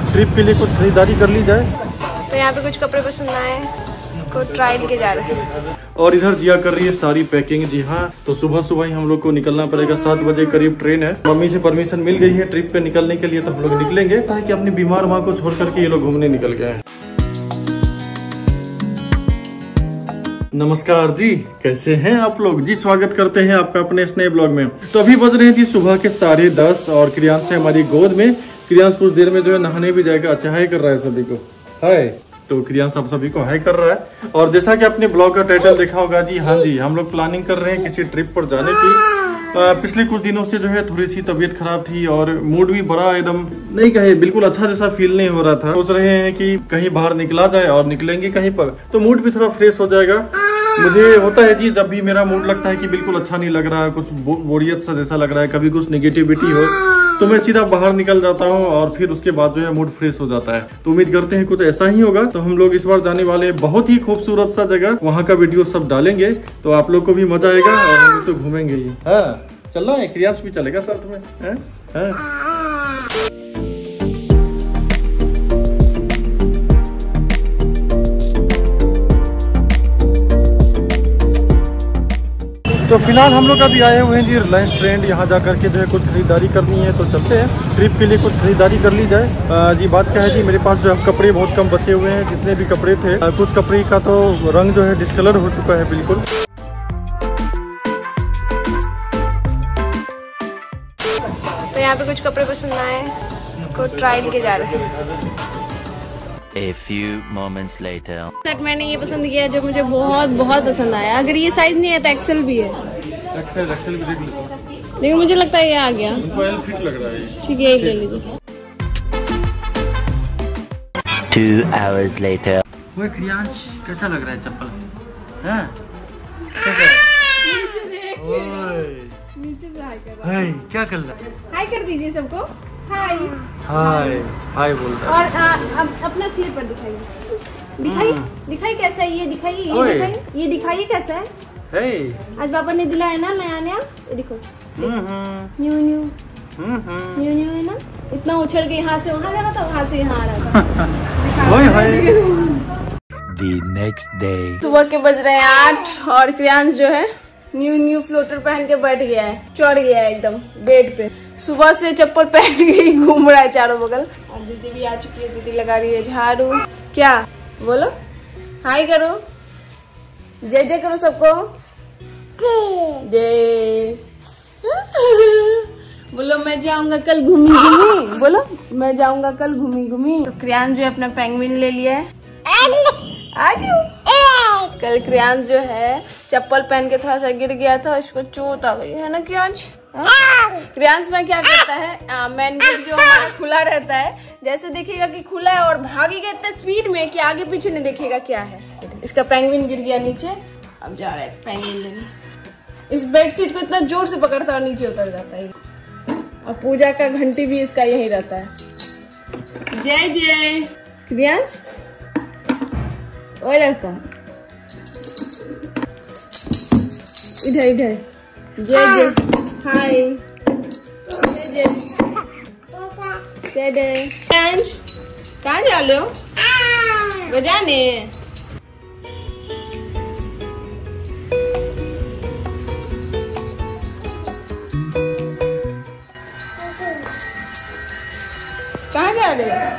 Trip के लिए कुछ खरीदारी कर ली जाए। तो यहाँ पे कुछ कपड़े पसंद आए, इसको ट्रायल के जा रहे हैं। और इधर जिया कर रही है सारी पैकिंग। जी हाँ, तो सुबह सुबह ही हम लोग को निकलना पड़ेगा। 7 बजे करीब ट्रेन है। मम्मी से परमिशन मिल गई है ट्रिप पे निकलने के लिए, तो हम लोग निकलेंगे ताकि अपनी बीमार माँ को छोड़ करके ये लोग घूमने निकल गए हैं। नमस्कार जी, कैसे हैं आप लोग जी? स्वागत करते हैं आपका अपने इस नए ब्लॉग में। तो अभी बज रहे हैं जी सुबह के 10:30 और क्रियांश है हमारी गोद में। क्रियांश कुछ देर में जो है नहाने भी जाएगा। अच्छा हाय कर रहा है सभी को, हाय। तो क्रियांश आप सभी को हाय कर रहा है। और जैसा कि आपने ब्लॉग का टाइटल देखा होगा जी, हाँ जी, हम लोग प्लानिंग कर रहे हैं किसी ट्रिप पर जाने की। पिछले कुछ दिनों से जो है थोड़ी सी तबीयत खराब थी और मूड भी बड़ा एकदम नहीं कहे बिल्कुल अच्छा जैसा फील नहीं हो रहा था। सोच रहे हैं कि कहीं बाहर निकला जाए और निकलेंगे कहीं पर, तो मूड भी थोड़ा फ्रेश हो जाएगा। मुझे होता है जी, जब भी मेरा मूड लगता है कि बिल्कुल अच्छा नहीं लग रहा है, कुछ बोरियत सा जैसा लग रहा है, कभी कुछ निगेटिविटी हो, तो मैं सीधा बाहर निकल जाता हूँ और फिर उसके बाद जो है मूड फ्रेश हो जाता है। तो उम्मीद करते हैं कुछ ऐसा ही होगा। तो हम लोग इस बार जाने वाले बहुत ही खूबसूरत सा जगह, वहाँ का वीडियो सब डालेंगे, तो आप लोग को भी मजा आएगा और हम लोग तो घूमेंगे ही। हाँ, चलना है, क्रियांश भी चलेगा साथ में। हाँ? तो फिलहाल हम लोग अभी आए हुए हैं जी रिलायंस ट्रेंड। यहाँ जा करके जो है कुछ खरीदारी करनी है, तो चलते हैं ट्रिप के लिए कुछ खरीदारी कर ली जाए। जी बात क्या है जी, मेरे पास जो है कपड़े बहुत कम बचे हुए हैं। जितने भी कपड़े थे, कुछ कपड़े का तो रंग जो है डिस्कलर हो चुका है बिल्कुल। तो यहाँ पे कुछ कपड़े पसंद आए, इसको ट्रायल के जा रहे हैं। A few moments later. Shirt मैंने ये पसंद किया जो मुझे बहुत बहुत पसंद आया। अगर ये साइज नहीं है तो एक्सेल भी है। एक्सेल भी देख लेता हूं। लेकिन मुझे लगता है ये आ गया। एल फिट लग रहा है। ठीक है, एक ले लीजिए। 2 hours later. वो क्रियांश कैसा लग रहा है चप्पल? हाँ? कैसा है? नीचे से हाय कर। हाय क्या कर रहा है? हाय कर दीजिए सबको। हाय हाय हाय बोलता है। और अपना स्लीपर दिखाइए, दिखाइए कैसा है ये, दिखाइए, ये दिखाइए कैसा है। आज पापा ने दिलाया ना नया नया, ये देखो न्यू न्यू है ना। इतना उछल के यहाँ से वहाँ जा रहा था, वहाँ से यहाँ आ रहा था। The next day. सुबह के बज रहे हैं 8 और क्रियांश जो है न्यू फ्लोटर पहन के बैठ गया है, चढ़ गया है एकदम बेड पे। सुबह से चप्पल पहन के ही घूम रहा है चारों बगल। और दीदी भी आ चुकी है, दीदी लगा रही है झाड़ू। क्या बोलो, हाय करो, जय जय करो सबको, जय। बोलो मैं जाऊंगा कल घूमी घूमी, बोलो मैं जाऊंगा कल घूमी घूमी। तो क्रियांश जो है अपना पेंगुइन ले लिया है। कल क्रियांश जो है चप्पल पहन के थोड़ा सा गिर गया था, इसको चोट आ गई है ना क्रियांश। क्रियांश ना क्या करता है, मेन गेट जो हमारा खुला रहता है, जैसे देखेगा कि खुला है और भागेगा इतने स्पीड में कि आगे पीछे नहीं देखेगा क्या है। इसका पेंगुइन गिर गया नीचे, अब जा रहा है पेंगुइन लेने। इस बेडशीट को इतना जोर से पकड़ता है और नीचे उतर जाता है। और पूजा का घंटी भी इसका यही रहता है। जय जय क्रियांश, ओ लड़का, इधर इधर, जय जय, हाय, जय जय, जय क्रियांश कहाँ जा रहे हो? बजाने। कहाँ जा रहे हो?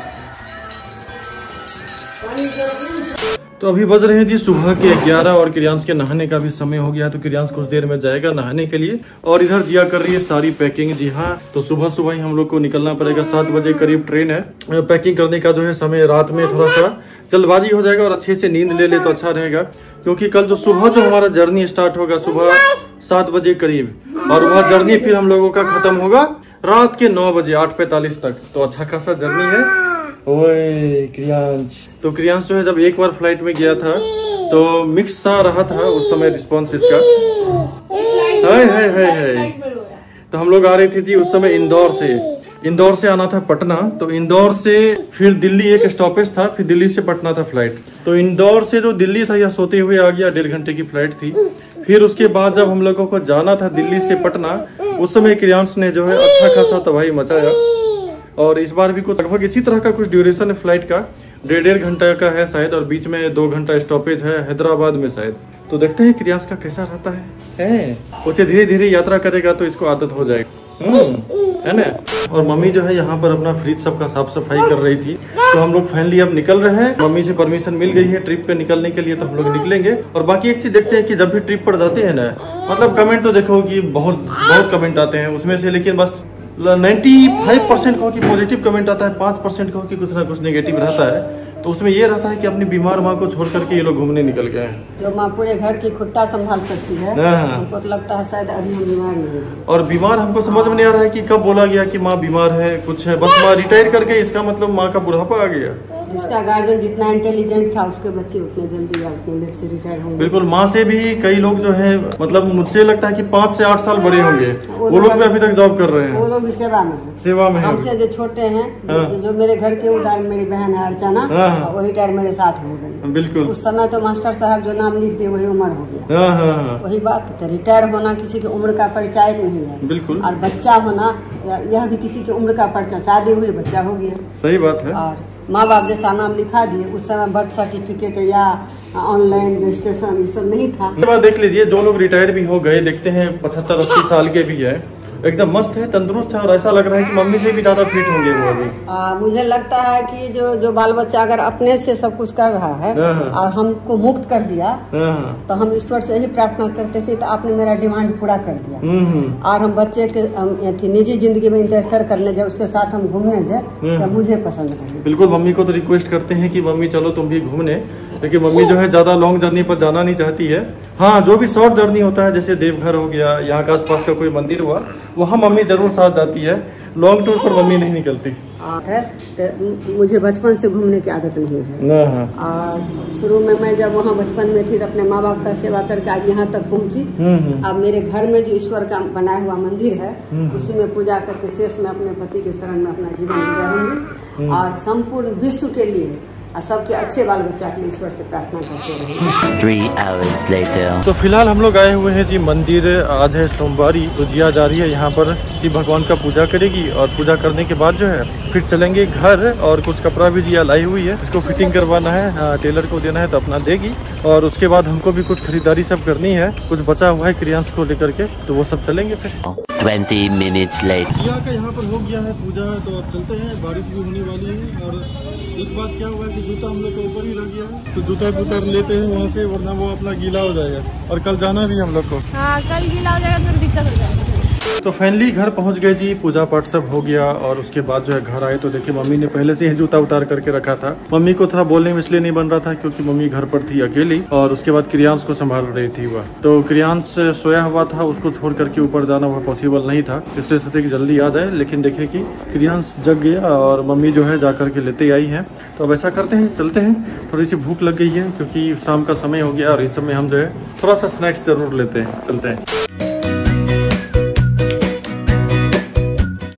तो अभी बज रहे हैं जी सुबह के 11 और क्रियांश के नहाने का भी समय हो गया है। तो क्रियांश कुछ देर में जाएगा नहाने के लिए। और इधर जिया कर रही है सारी पैकिंग। जी हाँ, तो सुबह सुबह ही हम लोग को निकलना पड़ेगा। 7 बजे करीब ट्रेन है। पैकिंग करने का जो है समय रात में थोड़ा सा जल्दबाजी हो जाएगा और अच्छे से नींद ले ले तो अच्छा रहेगा, क्योंकि कल जो सुबह जो हमारा जर्नी स्टार्ट होगा सुबह 7 बजे करीब, और वह जर्नी फिर हम लोगों का खत्म होगा रात के 9 बजे 8:45 तक। तो अच्छा खासा जर्नी है। ओए क्रियांश, तो क्रियांश जो है जब एक बार फ्लाइट में गया था तो मिक्स सा रहा था उस समय रिस्पॉन्स इसका। है। तो हम लोग आ रहे थे जी उस समय इंदौर से आना था पटना। तो इंदौर से फिर दिल्ली एक स्टॉपेज था, फिर दिल्ली से पटना था फ्लाइट। तो इंदौर से जो दिल्ली था यह सोते हुए आ गया, 1.5 घंटे की फ्लाइट थी। फिर उसके बाद जब हम लोगों को जाना था दिल्ली से पटना, उस समय क्रियांश ने जो है अच्छा खासा तबाही मचाया। और इस बार भी कुछ लगभग इसी तरह का कुछ ड्यूरेशन है फ्लाइट का, 1.5 घंटा का है शायद, और बीच में 2 घंटा स्टॉपेज है हैदराबाद में शायद। तो देखते हैं क्रियांश का कैसा रहता है। उसे धीरे धीरे यात्रा करेगा तो इसको आदत हो जाएगी, है ना। और मम्मी जो है यहाँ पर अपना फ्रिज सबका साफ सफाई कर रही थी, तो हम लोग फाइनली अब निकल रहे हैं। मम्मी से परमिशन मिल गई है ट्रिप पे निकलने के लिए, तो हम लोग निकलेंगे। और बाकी एक चीज देखते हैं कि जब भी ट्रिप पर जाते हैं ना, मतलब कमेंट तो देखो कि बहुत कमेंट आते हैं उसमें से, लेकिन बस 95% कहो कि पॉजिटिव कमेंट आता है, 5% कहो कि कुछ ना कुछ नेगेटिव रहता है। तो उसमें ये रहता है कि अपनी बीमार माँ को छोड़ करके ये लोग घूमने निकल गए हैं। जो माँ पूरे घर की खुट्टा संभाल सकती है, हमको तो लगता है शायद अभी हम बीमार नहीं हैं। और बीमार हमको समझ में नहीं आ रहा है कि कब बोला गया कि माँ बीमार है, कुछ है, बस माँ रिटायर करके इसका मतलब माँ का बुढ़ापा आ गया। जिसका गार्जियन जितना इंटेलिजेंट था उसके बच्चे उतने जल्दी या उतने लेट से रिटायर होंगे। बिल्कुल, माँ से भी कई लोग जो है, मतलब मुझसे लगता है कि 5 से 8 साल बड़े होंगे, वो लोग भी अभी तक जॉब कर रहे हैं। वो लोग भी सेवा में है, सेवा में है। हमसे जो छोटे हैं, जो मेरे घर के उदाहरण, मेरी बहन है अर्चना, वो रिटायर मेरे साथ हो गई। बिल्कुल, उस समय तो मास्टर साहब जो नाम लिख दिए वही उम्र हो गया। वही बात है, रिटायर होना किसी की उम्र का परिचायक नहीं है। बिल्कुल, और बच्चा होना यह भी किसी की उम्र का परिचय, शादी हुई बच्चा हो गया। सही बात है। और माँ बाप जैसा नाम लिखा दिए, उस समय बर्थ सर्टिफिकेट या ऑनलाइन रजिस्ट्रेशन ये सब नहीं था। देख लीजिए, जो लोग रिटायर भी हो गए, देखते हैं 75-80 साल के भी है, एकदम मस्त है, तंदुरुस्त है, और ऐसा लग रहा है कि मम्मी से भी ज्यादा फिट होंगे वो अभी। मुझे लगता है कि जो बाल बच्चा अगर अपने से सब कुछ कर रहा है और हमको मुक्त कर दिया, तो हम ईश्वर से यही प्रार्थना करते थे, तो आपने मेरा डिमांड पूरा कर दिया। और हम बच्चे के निजी जिंदगी में इंटरफेयर करने जाए, उसके साथ हम घूमने जाए, तो मुझे पसंद है। बिल्कुल, मम्मी को तो रिक्वेस्ट करते हैं कि मम्मी चलो तुम भी घूमने, लेकिन मम्मी जो है ज्यादा लॉन्ग जर्नी पर जाना नहीं चाहती है। हाँ, जो भी शॉर्ट जर्नी होता है, जैसे देवघर हो गया, यहाँ के आसपास का कोई मंदिर हुआ, वहाँ मम्मी जरूर साथ जाती है। लॉन्ग टूर पर मम्मी नहीं निकलती है। तो मुझे बचपन से घूमने की आदत नहीं है। और शुरू में मैं जब वहाँ बचपन में थी तो अपने माँ बाप का सेवा करके आज यहाँ तक पहुँची। अब मेरे घर में जो ईश्वर का बनाया हुआ मंदिर है, उसी में पूजा करके शेष में अपने पति के शरण में अपना जीवन गुजारूंगी, और संपूर्ण विश्व के लिए और सबके अच्छे बाल बच्चा के लिए ईश्वर से प्रार्थना करते रहेंगे। 3 hours later. तो फिलहाल हम लोग आए हुए हैं जी मंदिर। आज है सोमवारी, तो जिया जा रही है यहाँ पर शिव भगवान का पूजा करेगी, और पूजा करने के बाद जो है फिर चलेंगे घर। और कुछ कपड़ा भी जिया लाई हुई है, इसको फिटिंग करवाना है, हाँ, टेलर को देना है तो अपना देगी। और उसके बाद हमको भी कुछ खरीदारी सब करनी है, कुछ बचा हुआ है क्रियांश को लेकर के, तो वो सब चलेंगे फिर। 20 minutes later. जिया का यहाँ पर हो गया है पूजा, तो अब चलते हैं, बारिश भी होने वाली है। और एक बात क्या हुआ है कि जूता हम लोग को ऊपर ही रह गया है, तो जूता उतार लेते हैं वहाँ से, वरना वो अपना गीला हो जाएगा। और कल जाना भी हम लोग को। हाँ, कल गीला हो जाएगा, थोड़ी दिक्कत हो जाएगी। तो फाइनली घर पहुंच गए जी, पूजा पाठ सब हो गया। और उसके बाद जो है घर आए तो देखिए मम्मी ने पहले से ही जूता उतार करके रखा था। मम्मी को थोड़ा बोलने में इसलिए नहीं बन रहा था क्योंकि मम्मी घर पर थी अकेली, और उसके बाद क्रियांश को संभाल रही थी वह। तो क्रियांश सोया हुआ था, उसको छोड़ करके ऊपर जाना वह पॉसिबल नहीं था, इसलिए सोचे कि जल्दी आ जाए। लेकिन देखिए कि क्रियांश जग गया और मम्मी जो है जा करके लेते आई है। तो अब ऐसा करते हैं, चलते हैं, थोड़ी सी भूख लग गई है क्योंकि शाम का समय हो गया, और इस समय हम जो है थोड़ा सा स्नैक्स जरूर लेते हैं। चलते हैं।